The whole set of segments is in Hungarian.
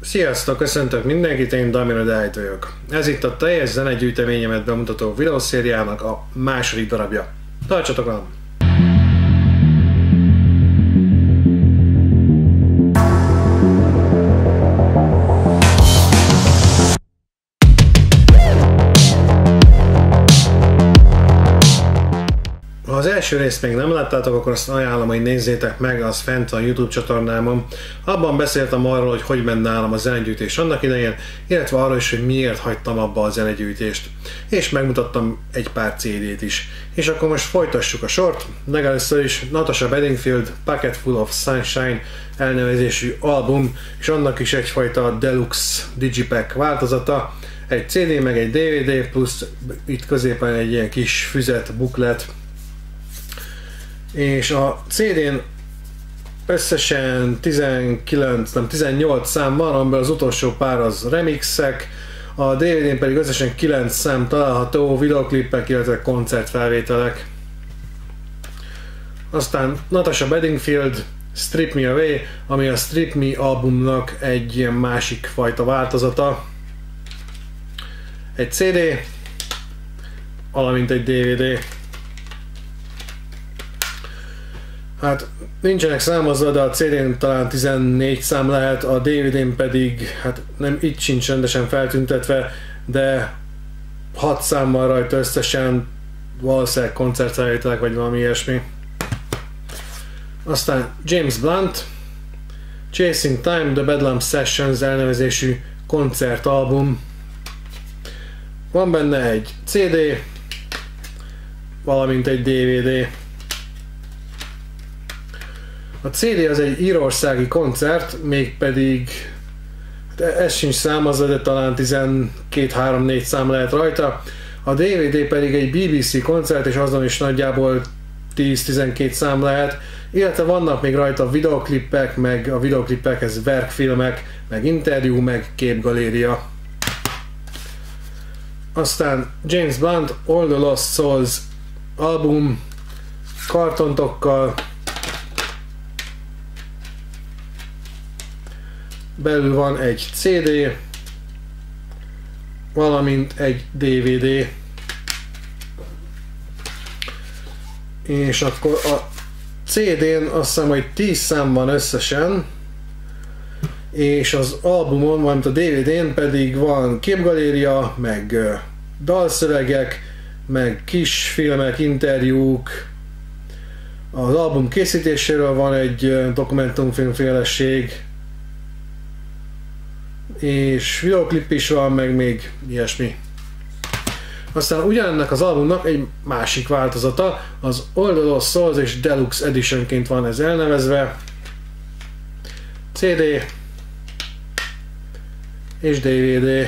Sziasztok, köszöntök mindenkit, én Damiro Dájt vagyok. Ez itt a teljes zenegyűjteményemet bemutató videószériának a második darabja. Tartsatok velem! Ha az első részt még nem láttátok, akkor azt ajánlom, hogy nézzétek meg, az fent a YouTube csatornámon. Abban beszéltem arról, hogy ment nálam a zenegyűjtés annak idején, illetve arról is, hogy miért hagytam abba a zenegyűjtést. És megmutattam egy pár CD-t is. És akkor most folytassuk a sort. Legelőször is Natasha Bedingfield Pocket Full of Sunshine elnevezésű album, és annak is egyfajta deluxe digipack változata. Egy CD meg egy DVD, plusz itt középen egy ilyen kis füzet, buklet. És a CD-n összesen 18 szám van, amiből az utolsó pár az remixek, a DVD-n pedig összesen 9 szám található, videoklippek, illetve koncertfelvételek. Aztán Natasha Bedingfield Strip Me Away, ami a Strip Me albumnak egy ilyen másik fajta változata. Egy CD, valamint egy DVD. Hát nincsenek számozva, de a CD-n talán 14 szám lehet, a DVD-n pedig, hát nem, itt sincs rendesen feltüntetve, de 6 szám van rajta összesen, valószínűleg koncertfelvételek vagy valami ilyesmi. Aztán James Blunt, Chasing Time, The Bedlam Sessions elnevezésű koncertalbum. Van benne egy CD, valamint egy DVD. A CD az egy írországi koncert, mégpedig, hát ez sincs számozva, de talán 12-3-4 szám lehet rajta. A DVD pedig egy BBC koncert, és azon is nagyjából 10-12 szám lehet, illetve vannak még rajta videoklippek, meg a videoklippekhez verkfilmek, meg interjú, meg képgaléria. Aztán James Blunt All the Lost Souls album kartontokkal. Belül van egy CD, valamint egy DVD. És akkor a CD-n azt hiszem, hogy 10 szám van összesen, és az albumon, valamint a DVD-n pedig van képgaléria, meg dalszövegek, meg kis filmek, interjúk. Az album készítéséről van egy dokumentumfilmféleség, és videoklip is van, meg még ilyesmi. Aztán ugyanennek az albumnak egy másik változata, az All the Lost Souls és Deluxe Editionként van ez elnevezve. CD és DVD.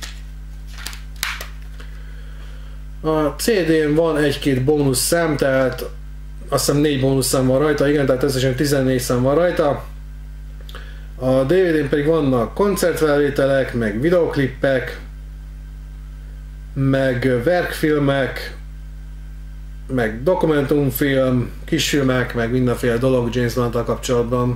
A CD-n van egy-két bónusz szám, tehát azt hiszem 4 bónusz szám van rajta, igen, tehát összesen 14 szám van rajta. A DVD-n pedig vannak koncertfelvételek, meg videoklippek, meg verkfilmek, meg dokumentumfilm, kisfilmek, meg mindenféle dolog James Blunt-tal kapcsolatban.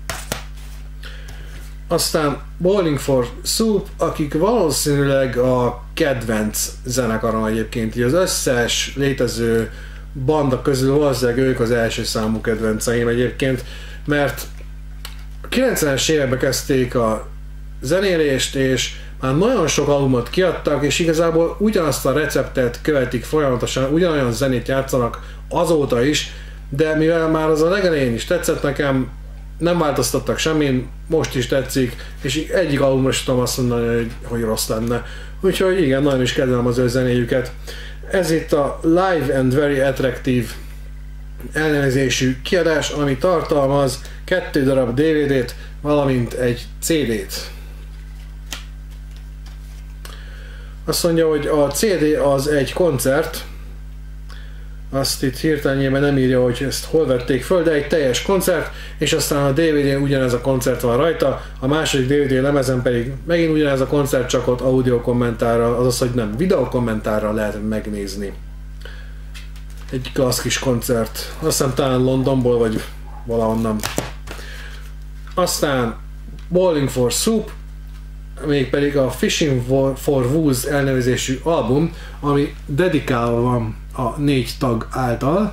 Aztán Bowling for Soup, akik valószínűleg a kedvenc zenekarom egyébként, így az összes létező banda közül valószínűleg ők az első számú kedvenceim egyébként, mert 90-es években kezdték a zenélést, és már nagyon sok albumot kiadtak, és igazából ugyanazt a receptet követik folyamatosan, ugyanolyan zenét játszanak azóta is, de mivel már az a legelején is tetszett nekem, nem változtattak semmin, most is tetszik, és egyik albumra is tudom azt mondani, hogy rossz lenne. Úgyhogy igen, nagyon is kedvelem az ő zenéjüket. Ez itt a Live and Very Attractive elnevezésű kiadás, ami tartalmaz 2 darab DVD-t, valamint egy CD-t. Azt mondja, hogy a CD az egy koncert, azt itt hirtelenjében nem írja, hogy ezt hol vették föl, de egy teljes koncert, és aztán a DVD-n ugyanez a koncert van rajta, a második DVD lemezen pedig megint ugyanez a koncert, csak ott audio kommentárral, azaz, hogy nem, videó kommentárral lehet megnézni. Egy klassz kis koncert, azt hiszem talán Londonból, vagy valahonnan. Aztán Bowling for Soup, mégpedig a Fishing for Woods elnevezésű album, ami dedikálva van a 4 tag által,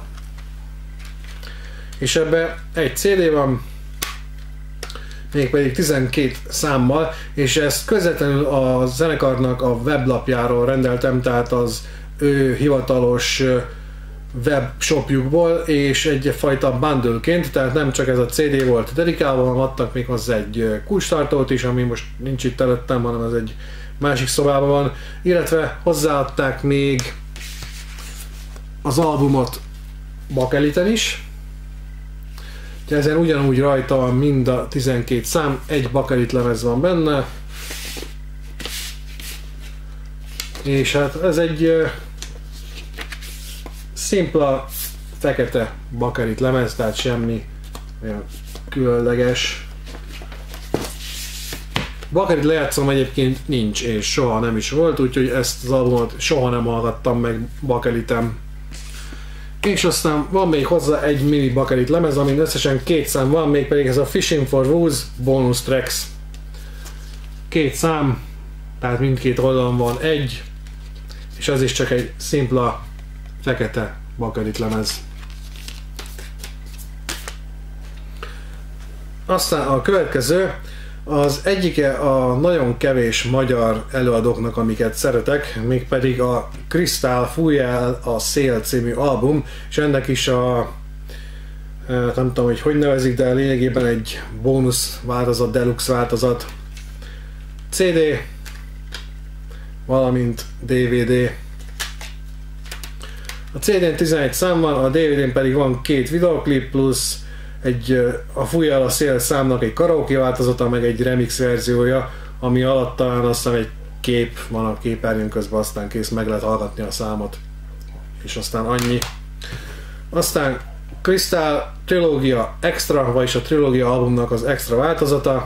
és ebbe egy CD van, mégpedig 12 számmal, és ezt közvetlenül a zenekarnak a weblapjáról rendeltem, tehát az ő hivatalos webshopjukból, és egyfajta bundleként, tehát nem csak ez a CD volt dedikálva, hanem adtak még hozzá egy kulcstartót is, ami most nincs itt előttem, hanem ez egy másik szobában van, illetve hozzáadták még az albumot bakeliten is. Ezen ugyanúgy rajta van mind a 12 szám, egy bakelit lemez van benne, és hát ez egy szimpla fekete bakelit lemez, tehát semmi olyan különleges. Bakelit lejátszom egyébként nincs, és soha nem is volt, úgyhogy ezt az albumot soha nem hallgattam meg bakelitem. És aztán van még hozzá egy mini bakelit lemez, amin összesen 2 szám van, mégpedig ez a Fishing for Woods bonus tracks. 2 szám, tehát mindkét oldalon van egy, és az is csak egy szimpla fekete bakelit lemez. Aztán a következő, az egyike a nagyon kevés magyar előadóknak, amiket szeretek, mégpedig a Crystal Fújja el a Szél című album, és ennek is a nem tudom, hogy nevezik, de lényegében egy bónusz változat, deluxe változat, CD, valamint DVD. A CD-n 11 szám van, a DVD-n pedig van 2 videoklip, plusz a Fújja el a Szél számnak egy karaoke változata, meg egy remix verziója, ami alatt talán azt hiszem egy kép van a képernyőn közben, aztán kész, meg lehet hallgatni a számot. És aztán annyi. Aztán Crystal Trilógia Extra, vagyis a Trilógia albumnak az extra változata,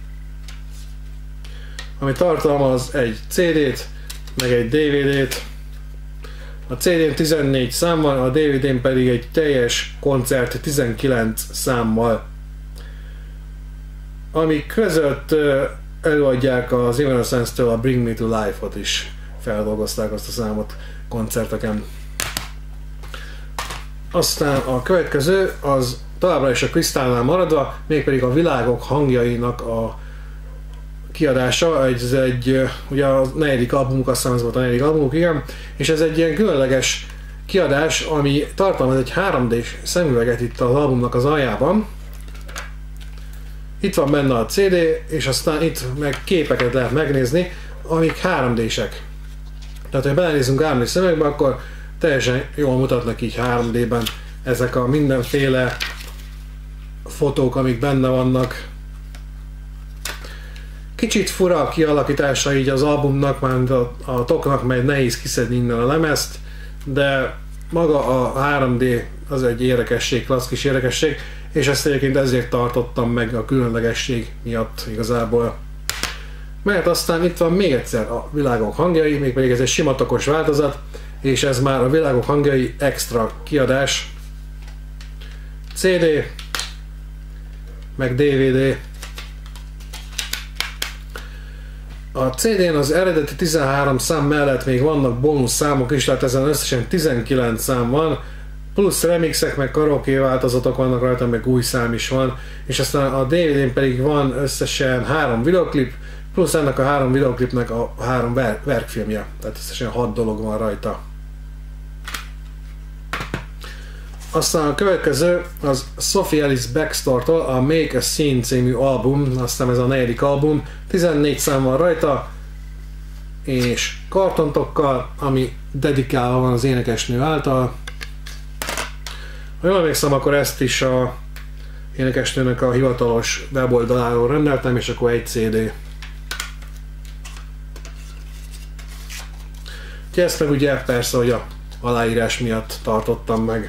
ami tartalmaz egy CD-t, meg egy DVD-t. A CD-n 14 szám van, a DVD-n pedig egy teljes koncert 19 számmal, ami között előadják az Evanescence-től a Bring Me to Life-ot is, feldolgozták azt a számot koncerteken. Aztán a következő az továbbra is a Crystalnál maradva, mégpedig a Világok hangjainak a kiadása, ez ugye a 4. albumuk, azt hiszem ez volt a 4. albumuk, igen, és ez egy ilyen különleges kiadás, ami tartalmaz egy 3D-s szemüveget itt az albumnak az aljában. Itt van benne a CD, és aztán itt meg képeket lehet megnézni, amik 3D-sek. Tehát, ha belenézünk 3D szemüvegbe, akkor teljesen jól mutatnak így 3D-ben ezek a mindenféle fotók, amik benne vannak. Kicsit fura a kialakítása így az albumnak, már a toknak, mert nehéz kiszedni innen a lemezt, de maga a 3D az egy érdekesség, klassz kis érdekesség, és ezt egyébként ezért tartottam meg a különlegesség miatt igazából. Mert aztán itt van még egyszer a Világok hangjai, mégpedig ez egy simatokos változat, és ez már a Világok hangjai extra kiadás. CD, meg DVD. A CD-n az eredeti 13 szám mellett még vannak bónusz számok is, tehát ezen összesen 19 szám van, plusz remixek, meg karaoke változatok vannak rajta, meg új szám is van, és aztán a DVD-n pedig van összesen 3 videoklip, plusz ennek a 3 videoklipnek a 3 verkfilmje, tehát összesen 6 dolog van rajta. Aztán a következő az Sophie Ellis Bextor-tól a Make a Scene című album, aztán ez a 4. album, 14 szám van rajta, és kartontokkal, ami dedikálva van az énekesnő által. Ha jól emlékszem, akkor ezt is a énekesnőnek a hivatalos weboldaláról rendeltem, és akkor egy CD. Úgyhogy ezt meg ugye persze, hogy a aláírás miatt tartottam meg.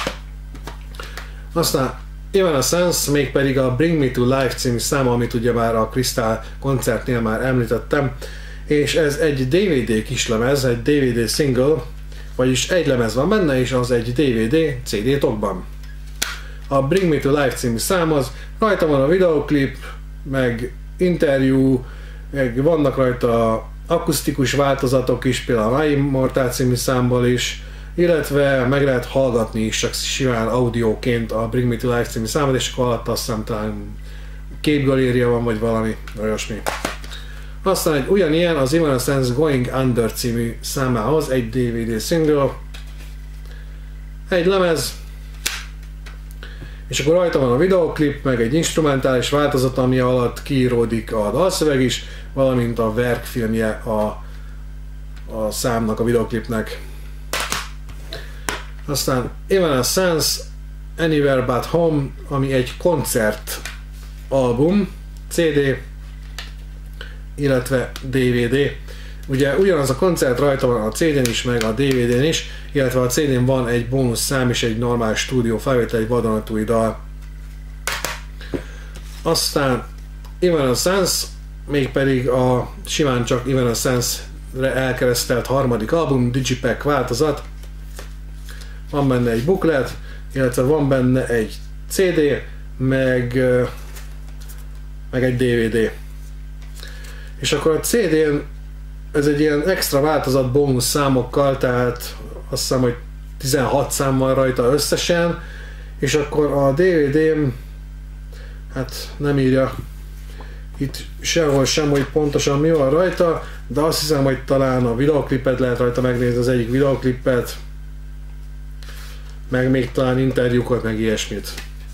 Aztán Evanescence, mégpedig a Bring Me to Life című száma, amit ugye már a Crystal koncertnél már említettem, és ez egy DVD kislemez, egy DVD single, vagyis egy lemez van benne, és az egy DVD CD tokban. A Bring Me to Life című szám az, rajta van a videoklip, meg interjú, Vannak rajta akusztikus változatok is, például a My Immortal című számból is, illetve meg lehet hallgatni is csak simán audióként a Bring Me to Life című számot, és akkor alatt azt hiszem talán képgaléria van, vagy valami olyasmi. Aztán egy ugyanilyen az Evanescence Going Under című számához egy DVD single, egy lemez, és akkor rajta van a videoklip, meg egy instrumentális változat, ami alatt kiíródik a dalszöveg is, valamint a verkfilmje a számnak, a videoklipnek. Aztán Evanescence Anywhere But Home, ami egy koncert album, CD, illetve DVD. Ugye ugyanaz a koncert rajta van a CD-n is, meg a DVD-n is, illetve a CD-n van egy bónusz szám és egy normál stúdió felvétel, egy vadonatúj dal. Aztán Evanescence, mégpedig a simán csak Evanescence-re elkeresztelt harmadik album, Digipack változat. Van benne egy booklet, illetve van benne egy CD, meg egy DVD. És akkor a CD-n ez egy ilyen extra változat bónusz számokkal, tehát azt hiszem, hogy 16 szám van rajta összesen, és akkor a DVD-n, hát nem írja itt sehol sem, hogy pontosan mi van rajta, de azt hiszem, hogy talán a videoklipet lehet rajta megnézni, az egyik videoklipet, meg még talán interjúkat, meg ilyesmit.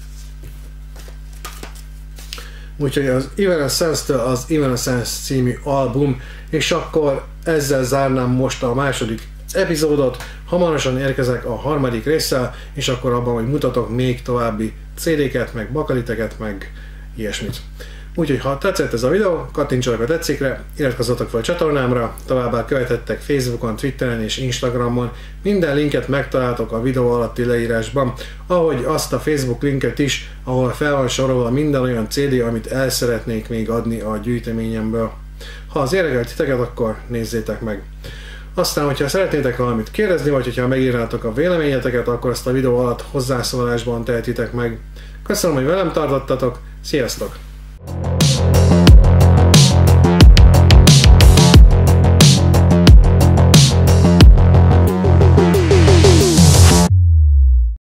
Úgyhogy az Evanescence-től az Evanescence című album, és akkor ezzel zárnám most a második epizódot. Hamarosan érkezek a harmadik résszel, és akkor abban, hogy mutatok még további CD-ket, meg bakeliteket, meg ilyesmit. Úgyhogy ha tetszett ez a videó, kattintsatok a tetszékre, iratkozzatok fel a csatornámra, továbbá követhettek Facebookon, Twitteren és Instagramon. Minden linket megtaláltok a videó alatti leírásban, ahogy azt a Facebook linket is, ahol fel van sorolva minden olyan CD, amit el szeretnék még adni a gyűjteményemből. Ha az érdekel titeket, akkor nézzétek meg. Aztán, hogyha szeretnétek valamit kérdezni, vagy hogyha megírnátok a véleményeteket, akkor azt a videó alatt hozzászólásban tehetitek meg. Köszönöm, hogy velem tartottatok, sziasztok!